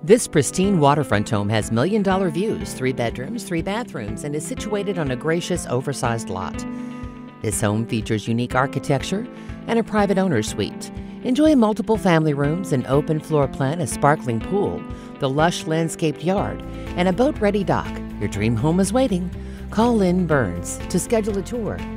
This pristine waterfront home has million-dollar views, 3 bedrooms, 3 bathrooms, and is situated on a gracious, oversized lot. This home features unique architecture and a private owner's suite. Enjoy multiple family rooms, an open floor plan, a sparkling pool, the lush landscaped yard, and a boat-ready dock. Your dream home is waiting. Call Lynne Byrnes to schedule a tour.